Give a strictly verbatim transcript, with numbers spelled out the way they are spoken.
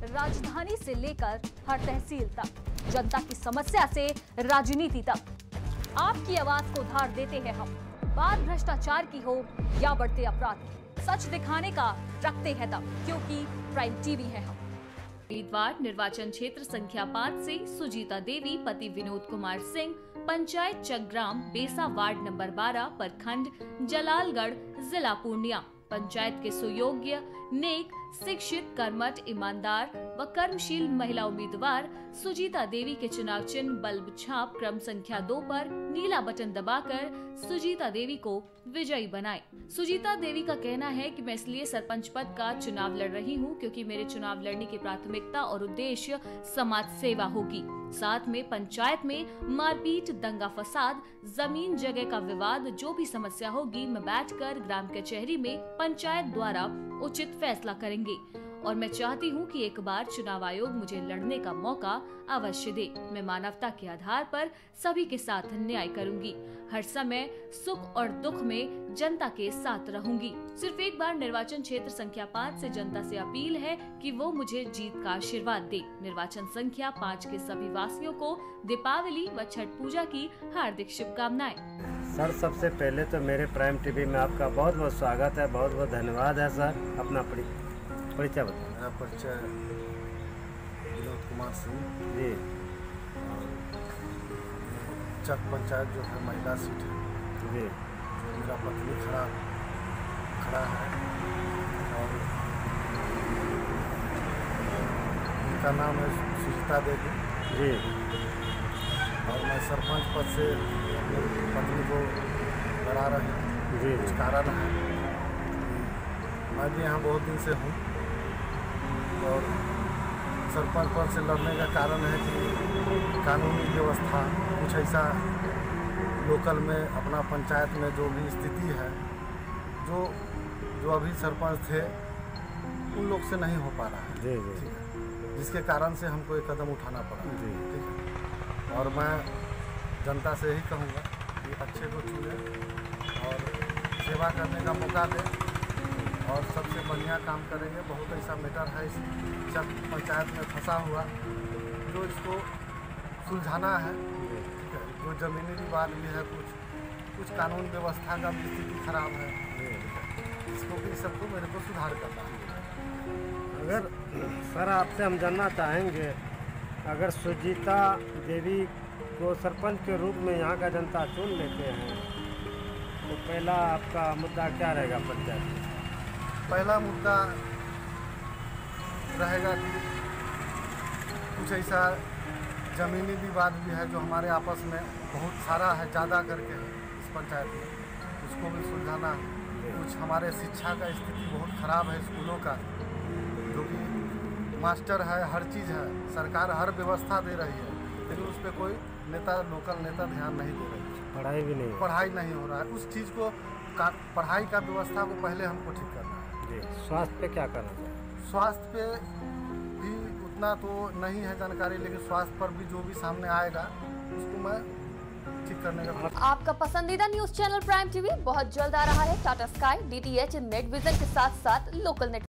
राजधानी से लेकर हर तहसील तक, जनता की समस्या से राजनीति तक, आपकी आवाज को धार देते हैं हम। बात भ्रष्टाचार की हो या बढ़ते अपराध की, सच दिखाने का रखते हैं दम, क्योंकि प्राइम टीवी है हम। उम्मीदवार निर्वाचन क्षेत्र संख्या पाँच से सुजीता देवी, पति विनोद कुमार सिंह, पंचायत चकग्राम, बेसा वार्ड नंबर बारह, प्रखंड जलालगढ़, जिला पूर्णिया। पंचायत के सुयोग्य, नेक, शिक्षित, कर्मठ, ईमानदार व कर्मशील महिला उम्मीदवार सुजीता देवी के चुनाव चिन्ह बल्ब छाप क्रम संख्या दो पर नीला बटन दबाकर सुजीता देवी को विजयी बनाएं। सुजीता देवी का कहना है कि मैं इसलिए सरपंच पद का चुनाव लड़ रही हूं क्योंकि मेरे चुनाव लड़ने की प्राथमिकता और उद्देश्य समाज सेवा होगी। साथ में पंचायत में मारपीट, दंगा फसाद, जमीन जगह का विवाद, जो भी समस्या होगी मैं बैठकर ग्राम कचहरी में पंचायत द्वारा उचित फैसला करेंगे और मैं चाहती हूं कि एक बार चुनाव आयोग मुझे लड़ने का मौका अवश्य दे। मैं मानवता के आधार पर सभी के साथ न्याय करूंगी। हर समय सुख और दुख में जनता के साथ रहूंगी। सिर्फ एक बार निर्वाचन क्षेत्र संख्या पाँच से जनता से अपील है कि वो मुझे जीत का आशीर्वाद दे। निर्वाचन संख्या पाँच के सभी वासियों को दीपावली व छठ पूजा की हार्दिक शुभकामनाएं। सर, सबसे पहले तो मेरे प्राइम टीवी में आपका बहुत बहुत स्वागत है, बहुत बहुत धन्यवाद है सर। अपना परिचय बताएं। मेरा परिचय विनोद कुमार सिंह जी, चक पंचायत जो है महिला सीट है जी, जो मेरा पत्नी खड़ा खड़ा है और उनका नाम है सुजीता देवी जी, और मैं सरपंच पद से अपनी पत्नी को लड़ा रही हूँ। जी, कुछ कारण है, मैं भी यहाँ बहुत दिन से हूँ और सरपंच पद से लड़ने का कारण है कि कानूनी व्यवस्था कुछ ऐसा लोकल में अपना पंचायत में जो भी स्थिति है, जो जो अभी सरपंच थे उन लोग से नहीं हो पा रहा है। जी, जी, ठीक है, जिसके कारण से हमको एक कदम उठाना पड़ा। जी, ठीक है, और मैं जनता से यही कहूँगा कि अच्छे को चुने और सेवा करने का मौका दें और सबसे बढ़िया काम करेंगे। बहुत ऐसा मैटर है इस चक पंचायत में फंसा हुआ जो इसको सुलझाना है। ठीक है, जो ज़मीनी विवाद भी है, कुछ कुछ कानून व्यवस्था का भी स्थिति खराब है, इसको भी सबको मेरे को सुधार करना है। अगर सर आपसे हम जानना चाहेंगे, अगर सुजीता देवी को सरपंच के रूप में यहाँ का जनता चुन लेते हैं तो पहला आपका मुद्दा क्या रहेगा पंचायत में? पहला मुद्दा रहेगा कि कुछ ऐसा ज़मीनी विवाद भी है जो हमारे आपस में बहुत सारा है, ज़्यादा करके है इस पंचायत में, उसको भी सुलझाना है। कुछ हमारे शिक्षा का स्थिति बहुत ख़राब है, स्कूलों का जो कि मास्टर है, हर चीज़ है, सरकार हर व्यवस्था दे रही है, लेकिन उस पर कोई नेता, लोकल नेता ध्यान नहीं दे रही है। पढ़ाई भी नहीं पढ़ाई नहीं हो रहा है। उस चीज़ को का, पढ़ाई का व्यवस्था को पहले हमको ठीक करना है। जी, स्वास्थ्य पे क्या करना चाहिए? स्वास्थ्य पे भी उतना तो नहीं है जानकारी, लेकिन स्वास्थ्य पर भी जो भी सामने आएगा उसको मैं ठीक करने का। आपका पसंदीदा न्यूज चैनल प्राइम टीवी बहुत जल्द आ रहा है Tata Sky, DTH, net vision के साथ साथ लोकल नेट